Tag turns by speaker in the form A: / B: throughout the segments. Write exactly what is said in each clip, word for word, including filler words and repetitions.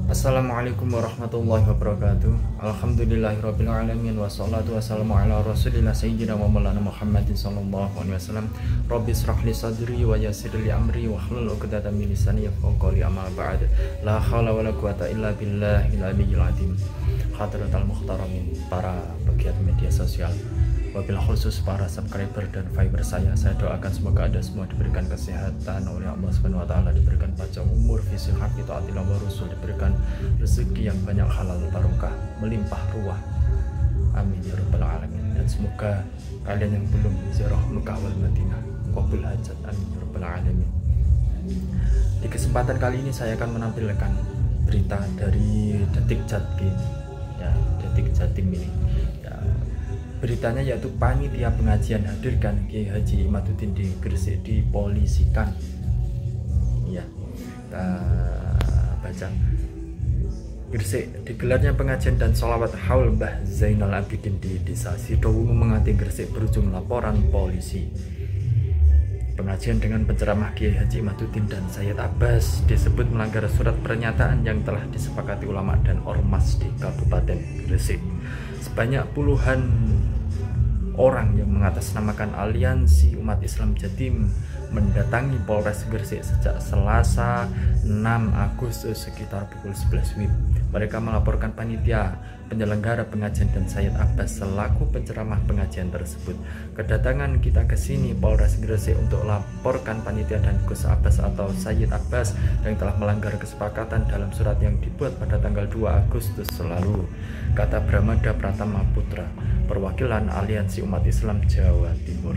A: Assalamualaikum warahmatullahi wabarakatuh. Alhamdulillahirabbil alamin wassalatu wassalamu ala rasulillah sayyidina wa maulana Muhammadin sallallahu alaihi wasallam. Rabbi israh li sadri wa yassir li amri wahlul 'uqdatam min lisani yafqahu qawli, amma ba'd. La haula wala quwata illa billahil aliyyil azim. Hadratal muhtaramin, para pegiat media sosial, wabil khusus para subscriber dan fiber saya, saya doakan semoga Anda semua diberikan kesehatan oleh Allah Subhanahu wa taala, diberikan panjang umur, visi hak itu atilah wa rasul, diberikan rezeki yang banyak halal barokah, melimpah ruah. Amin ya rabbal alamin. Dan semoga kalian yang belum ziarah Mekah wal Madinah qabul hajat. Amin ya rabbal alamin. Di kesempatan kali ini saya akan menampilkan berita dari Detik Jatim. Ya, Detik Jatim ini. Ya, beritanya yaitu panitia pengajian hadirkan Kiai Haji Imaduddin di Gresik dipolisikan. Ya, kita baca. Gresik, digelarnya pengajian dan sholawat haul Mbah Zainal Abidin di Desa Sidowungu Menganti Gresik berujung laporan polisi. Pengajian dengan penceramah Kiai Haji Imaduddin dan Sayyid Abbas disebut melanggar surat pernyataan yang telah disepakati ulama dan ormas di Kabupaten Gresik. Sebanyak puluhan orang yang mengatasnamakan Aliansi Umat Islam Jatim mendatangi Polres Gresik sejak Selasa enam Agustus sekitar pukul sebelas W I B. Mereka melaporkan panitia penyelenggara pengajian dan Sayyid Abbas selaku penceramah pengajian tersebut. Kedatangan kita ke sini Polres Gresik untuk laporkan panitia dan Gus Abbas atau Sayyid Abbas yang telah melanggar kesepakatan dalam surat yang dibuat pada tanggal dua Agustus lalu, kata Bramada Pratama Putra, perwakilan Aliansi Umat Islam Jawa Timur.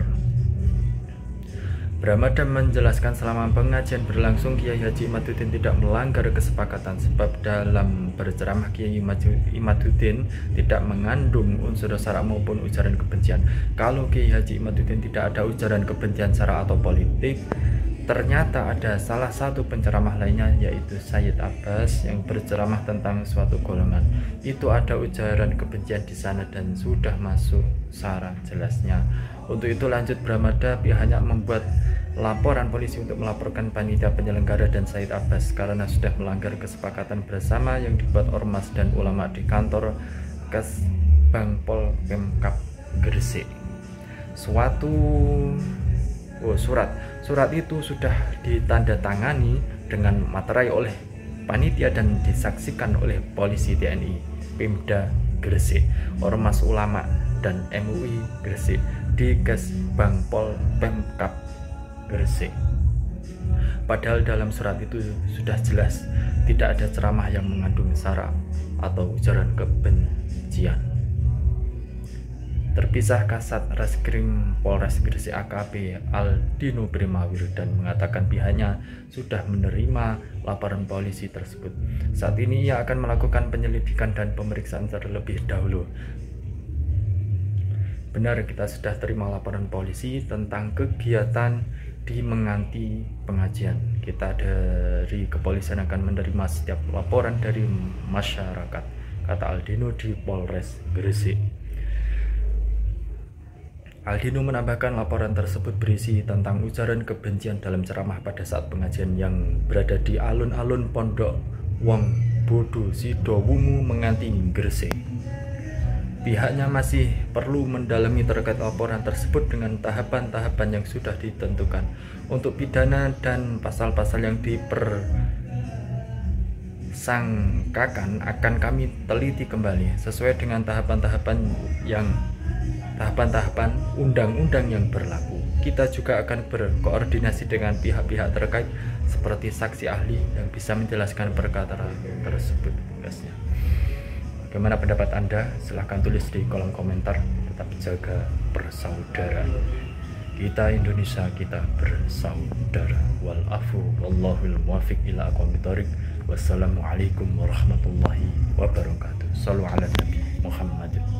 A: Bramada menjelaskan selama pengajian berlangsung Kiai Haji Imaduddin tidak melanggar kesepakatan, sebab dalam berceramah Kiai Imaduddin tidak mengandung unsur sara maupun ujaran kebencian. Kalau Kiai Haji Imaduddin tidak ada ujaran kebencian sara atau politik, ternyata ada salah satu penceramah lainnya yaitu Sayyid Abbas yang berceramah tentang suatu golongan. Itu ada ujaran kebencian di sana dan sudah masuk sara jelasnya. Untuk itu lanjut Bramada, pihaknya membuat laporan polisi untuk melaporkan panitia penyelenggara dan Sayyid Abbas karena sudah melanggar kesepakatan bersama yang dibuat ormas dan ulama di kantor Kesbangpol Pemkab Gresik. Suatu oh, surat surat itu sudah ditandatangani dengan materai oleh panitia dan disaksikan oleh polisi, T N I, Pemda Gresik, ormas ulama dan M U I Gresik di Kesbangpol Pemkab Gresik. Padahal dalam surat itu sudah jelas tidak ada ceramah yang mengandung sara atau ujaran kebencian. Terpisah Kasat Reskrim Polres Gresik A K P Aldino Primawir dan mengatakan pihaknya sudah menerima laporan polisi tersebut. Saat ini ia akan melakukan penyelidikan dan pemeriksaan terlebih dahulu. Benar, kita sudah terima laporan polisi tentang kegiatan di Menganti pengajian. Kita dari kepolisian akan menerima setiap laporan dari masyarakat, kata Aldino di Polres Gresik. Aldino menambahkan laporan tersebut berisi tentang ujaran kebencian dalam ceramah pada saat pengajian yang berada di alun-alun Pondok Wong Bodo Sidowungu Menganti Gresik. Pihaknya masih perlu mendalami terkait laporan tersebut dengan tahapan-tahapan yang sudah ditentukan. Untuk pidana dan pasal-pasal yang dipersangkakan akan kami teliti kembali sesuai dengan tahapan-tahapan yang tahapan-tahapan undang-undang yang berlaku. Kita juga akan berkoordinasi dengan pihak-pihak terkait seperti saksi ahli yang bisa menjelaskan perkara tersebut. Tugasnya. Bagaimana pendapat Anda? Silahkan tulis di kolom komentar. Tetap jaga persaudaraan. Kita Indonesia, kita bersaudara. Wal afu wallahul muwaffiq ila aqwamit thoriq. Wassalamualaikum warahmatullahi wabarakatuh. Shallu ala Nabi Muhammad.